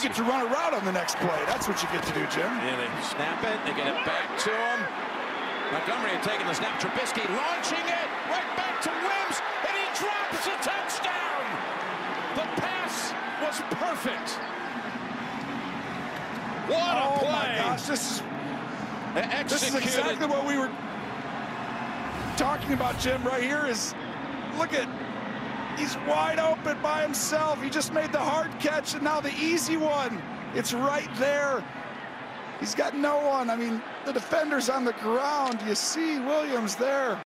get to run a route on the next play. That's what you get to do, Jim. Yeah, they snap it. They get it back to him. Montgomery had taken the snap. Trubisky launching it right back to Wims, and he drops a touchdown. The pass was perfect. What a play. Oh, my gosh. This is exactly what we were talking about, Jim, right here. Look at, he's wide open by himself. He just made the hard catch, and now the easy one. It's right there. He's got no one. I mean, the defender's on the ground. You see Williams there.